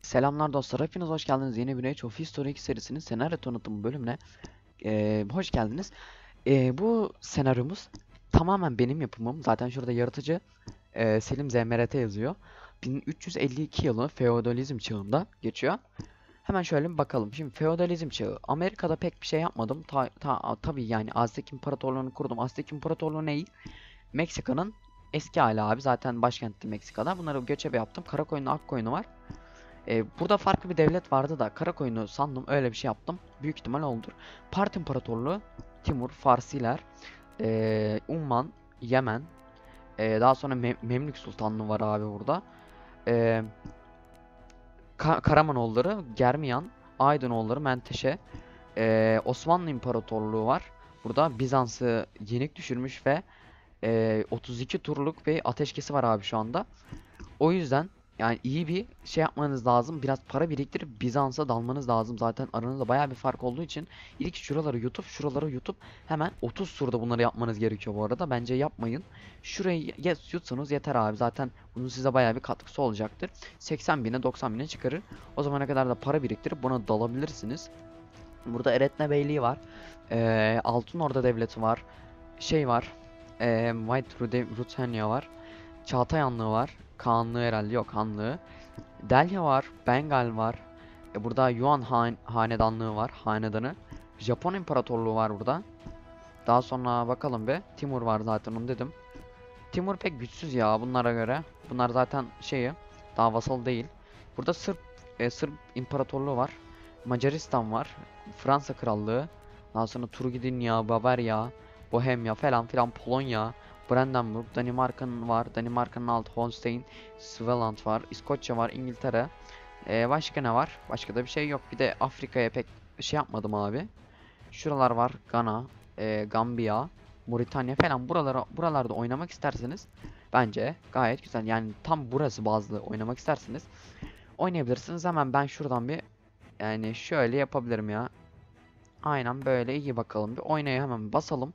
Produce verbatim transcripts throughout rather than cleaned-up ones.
Selamlar dostlar, hepiniz hoş geldiniz. Yeni bir Age of History iki serisinin senaryo tanıtımı bölümüne eee, hoş geldiniz. Eee, bu senaryomuz tamamen benim yapımım. Zaten şurada yaratıcı eee, Selim Z M R T yazıyor. bin üç yüz elli iki yılı feodalizm çağında geçiyor. Hemen şöyle bir bakalım. Şimdi feodalizm çağı. Amerika'da pek bir şey yapmadım. Ta, ta, tabii yani Aztek İmparatorluğu'nu kurdum. Aztek İmparatorluğu ne? Meksika'nın eski hali abi. Zaten başkentti Meksika'da. Bunları göçebe yaptım. Karakoyunlu, Akkoyunlu var. Ee, burada farklı bir devlet vardı da Karakoyun'u sandım, öyle bir şey yaptım. Büyük ihtimal oldur. Part İmparatorluğu, Timur, Farsiler, ee, Umman, Yemen, ee, daha sonra Mem Memlük Sultanlığı var abi burada. Ee, Ka Karamanoğulları, Germiyan, Aydınoğulları, Menteşe, ee, Osmanlı İmparatorluğu var. Burada Bizans'ı yenik düşürmüş ve ee, otuz iki turluk bir ateşkesi var abi şu anda. O yüzden yani iyi bir şey yapmanız lazım. Biraz para biriktirip Bizans'a dalmanız lazım. Zaten aranızda bayağı bir fark olduğu için ilk şuraları yutup şuraları yutup hemen otuz turda bunları yapmanız gerekiyor bu arada. Bence yapmayın. Şurayı yes, yutsanız yeter abi. Zaten bunun size bayağı bir katkısı olacaktır. seksen bine doksan bine çıkarır. O zamana kadar da para biriktirip buna dalabilirsiniz. Burada Eretne Beyliği var. Ee, Altın Orda Devleti var. Şey var. Ee, White Rude- Ruthenia var. Çağatay Hanlığı var. Kağanlığı herhalde yok, Hanlığı. Delhi var. Bengal var. E burada Yuan Han Hanedanlığı var. Hanedanı. Japon İmparatorluğu var burada. Daha sonra bakalım be. Timur var zaten, onu dedim. Timur pek güçsüz ya bunlara göre. Bunlar zaten şeyi daha vasal değil. Burada Sırp e, Sırp İmparatorluğu var. Macaristan var. Fransa Krallığı. Daha sonra Turgidinya, Bavarya, Bohemya falan filan, Polonya, Brandenburg, Danimarka'nın var. Danimarka'nın altı Holstein, Swaland var. İskoçya var, İngiltere. E, başka ne var? Başka da bir şey yok. Bir de Afrika'ya pek şey yapmadım abi. Şuralar var. Gana, e, Gambiya, Moritanya falan, buralara buralarda oynamak isterseniz bence gayet güzel. Yani tam burası bazlı oynamak isterseniz oynayabilirsiniz. Hemen ben şuradan bir yani şöyle yapabilirim ya. Aynen böyle, iyi bakalım. Bir oynaya hemen basalım.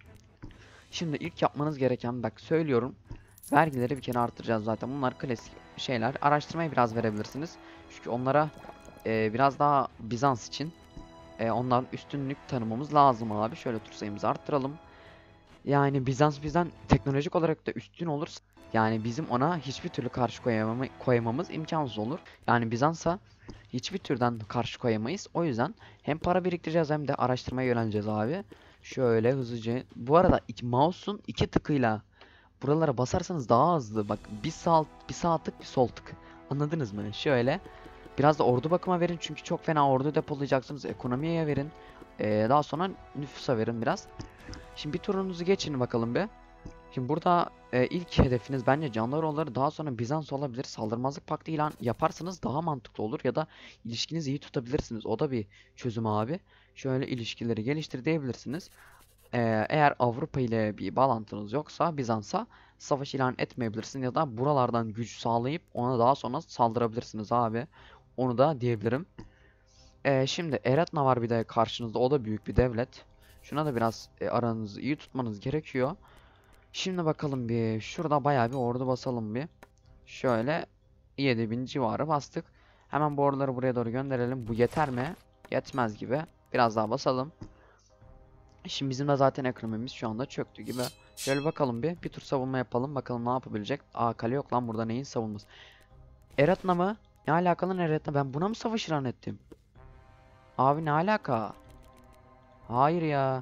Şimdi ilk yapmanız gereken, bak söylüyorum. Vergileri bir kere arttıracağız zaten. Bunlar klasik şeyler. Araştırmayı biraz verebilirsiniz. Çünkü onlara e, biraz daha Bizans için e, onların üstünlük tanımamız lazım abi. Şöyle tur sayımızı arttıralım. Yani Bizans bizden teknolojik olarak da üstün olursa yani bizim ona hiçbir türlü karşı koyamam koyamamız imkansız olur. Yani Bizans'a hiçbir türden karşı koyamayız. O yüzden hem para biriktireceğiz hem de araştırmaya yöneleceğiz abi. Şöyle hızlıca. Bu arada iki, mouse'un iki tıkıyla buralara basarsanız daha hızlı. Bak, bir sağ bir sağ tık bir sol tık. Anladınız mı? Şöyle. Biraz da ordu bakıma verin çünkü çok fena ordu depolayacaksınız. Ekonomiye verin. Ee, daha sonra nüfusa verin biraz. Şimdi bir turunuzu geçin bakalım be. Şimdi burada e, ilk hedefiniz bence Candaroğulları, daha sonra Bizans olabilir. Saldırmazlık paktı ilan yaparsanız daha mantıklı olur ya da ilişkinizi iyi tutabilirsiniz. O da bir çözüm abi. Şöyle ilişkileri geliştir diyebilirsiniz. Ee, eğer Avrupa ile bir bağlantınız yoksa Bizans'a savaş ilan etmeyebilirsiniz ya da buralardan güç sağlayıp ona daha sonra saldırabilirsiniz abi. Onu da diyebilirim. Ee, şimdi Eretna var bir de karşınızda. O da büyük bir devlet. Şuna da biraz e, aranızı iyi tutmanız gerekiyor. Şimdi bakalım bir. Şurada bayağı bir ordu basalım bir. Şöyle yedi bin civarı bastık. Hemen bu orduları buraya doğru gönderelim. Bu yeter mi? Yetmez gibi. Biraz daha basalım. Şimdi bizim de zaten ekonomimiz şu anda çöktü gibi. Şöyle bakalım bir. Bir tur savunma yapalım. Bakalım ne yapabilecek. Aa, kale yok lan burada, neyin savunması? Eretna mı? Ne alakalı Eretna? Ben buna mı savaş ilan ettim? Abi ne alaka? Hayır ya.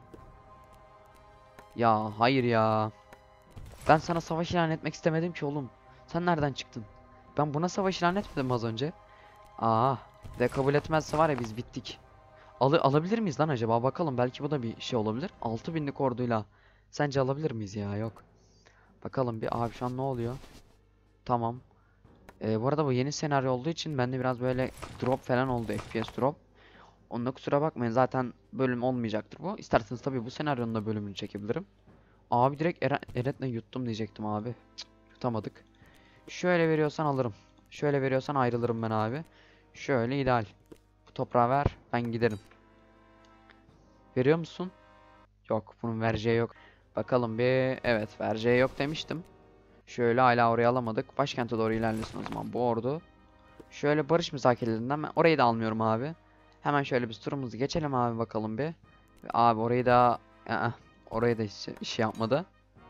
Ya hayır ya. Ben sana savaş ilan etmek istemedim ki oğlum. Sen nereden çıktın? Ben buna savaş ilan etmedim az önce. Aa, de kabul etmezse var ya biz bittik. Alı alabilir miyiz lan acaba? Bakalım, belki bu da bir şey olabilir. altı binlik orduyla. Sence alabilir miyiz ya? Yok. Bakalım bir abi, şu an ne oluyor? Tamam. Ee, bu arada bu yeni senaryo olduğu için bende biraz böyle drop falan oldu. F P S drop. Onunla kusura bakmayın. Zaten bölüm olmayacaktır bu. İsterseniz tabii bu senaryonun da bölümünü çekebilirim. Abi direkt Eren Eret'le yuttum diyecektim abi. Cık, yutamadık. Şöyle veriyorsan alırım. Şöyle veriyorsan ayrılırım ben abi. Şöyle ideal. Bu toprağı ver, ben giderim. Veriyor musun? Yok, bunun vereceği yok. Bakalım bir, evet vereceği yok demiştim. Şöyle hala oraya alamadık. Başkente doğru ilerlesin o zaman bu ordu. Şöyle barış müzakerelerinden ben orayı da almıyorum abi. Hemen şöyle bir turumuzu geçelim abi bakalım bir. Abi orayı da Aa, orayı da hiç iş yapmadı.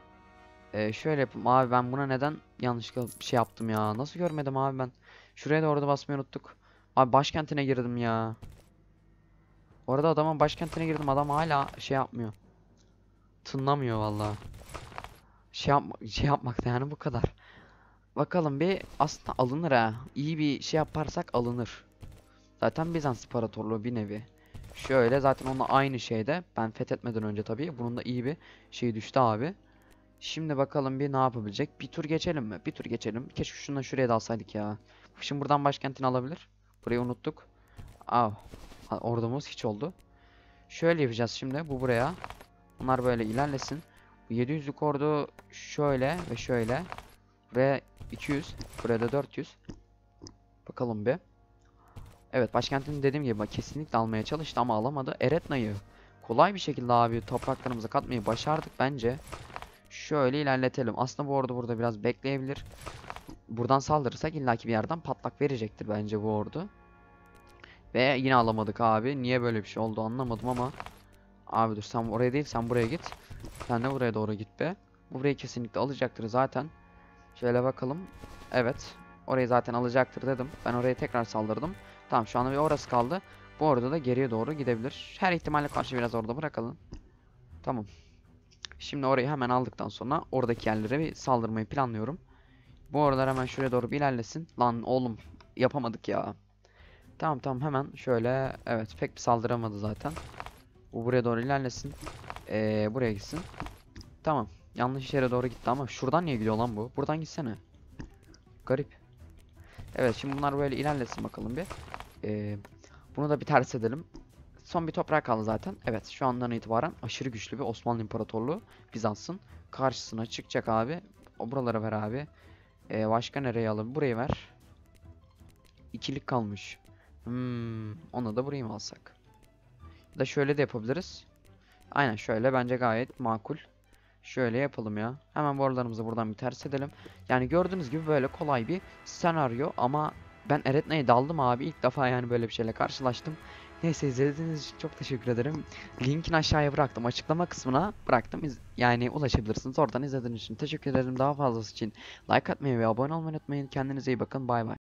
Ee, şöyle yapayım abi, ben buna neden yanlışlıkla bir şey yaptım ya. Nasıl görmedim abi ben. Şuraya da orada basmayı unuttuk. Abi başkentine girdim ya. Orada adamın başkentine girdim, adam hala şey yapmıyor. Tınlamıyor vallahi. Şey yapma, şey yapmakta yani bu kadar. Bakalım bir, aslında alınır ha. İyi bir şey yaparsak alınır. Zaten Bizans İmparatorluğu bir nevi. Şöyle zaten onunla aynı şeyde. Ben fethetmeden önce tabii. Bunun da iyi bir şey düştü abi. Şimdi bakalım bir ne yapabilecek. Bir tur geçelim mi? Bir tur geçelim. Keşke şunu da şuraya da alsaydık ya. Şimdi buradan başkentini alabilir. Burayı unuttuk. Aa, ordumuz hiç oldu. Şöyle yapacağız şimdi. Bu buraya. Bunlar böyle ilerlesin. Bu yedi yüzlük ordu şöyle ve şöyle. Ve iki yüz. Buraya da dört yüz. Bakalım bir. Evet, başkentini dediğim gibi kesinlikle almaya çalıştı ama alamadı. Eretna'yı kolay bir şekilde abi topraklarımıza katmayı başardık bence. Şöyle ilerletelim. Aslında bu ordu burada biraz bekleyebilir. Buradan saldırırsak illaki bir yerden patlak verecektir bence bu ordu. Ve yine alamadık abi. Niye böyle bir şey oldu anlamadım ama. Abi dur, sen oraya değil sen buraya git. Sen de buraya doğru git be. Bu burayı kesinlikle alacaktır zaten. Şöyle bakalım. Evet. Orayı zaten alacaktır dedim. Ben oraya tekrar saldırdım. Tamam, şu anda bir orası kaldı. Bu orada da geriye doğru gidebilir. Her ihtimalle karşı biraz orada bırakalım. Tamam. Şimdi orayı hemen aldıktan sonra oradaki yerlere bir saldırmayı planlıyorum. Bu aralar hemen şuraya doğru bir ilerlesin. Lan oğlum, yapamadık ya. Tamam tamam, hemen şöyle, evet pek bir saldıramadı zaten. Bu buraya doğru ilerlesin. Ee, buraya gitsin. Tamam. Yanlış yere doğru gitti ama şuradan niye gidiyor lan bu? Buradan gitsene. Garip. Evet, şimdi bunlar böyle ilerlesin bakalım bir. Ee, bunu da bir ters edelim. Son bir toprak kaldı zaten. Evet, şu andan itibaren aşırı güçlü bir Osmanlı İmparatorluğu Bizans'ın karşısına çıkacak abi. O buralara ver abi. Ee, başka nereye alalım? Burayı ver. İkilik kalmış. Hmm, onu da burayı mı alsak? Ya da şöyle de yapabiliriz. Aynen şöyle, bence gayet makul. Şöyle yapalım ya. Hemen borularımızı buradan bir ters edelim. Yani gördüğünüz gibi böyle kolay bir senaryo ama ben Eretna'ya daldım abi. İlk defa yani böyle bir şeyle karşılaştım. Neyse, izlediğiniz için çok teşekkür ederim. Linkini aşağıya bıraktım. Açıklama kısmına bıraktım. İz yani ulaşabilirsiniz. Oradan izlediğiniz için teşekkür ederim. Daha fazlası için like atmayı ve abone olmayı unutmayın. Kendinize iyi bakın. Bay bay.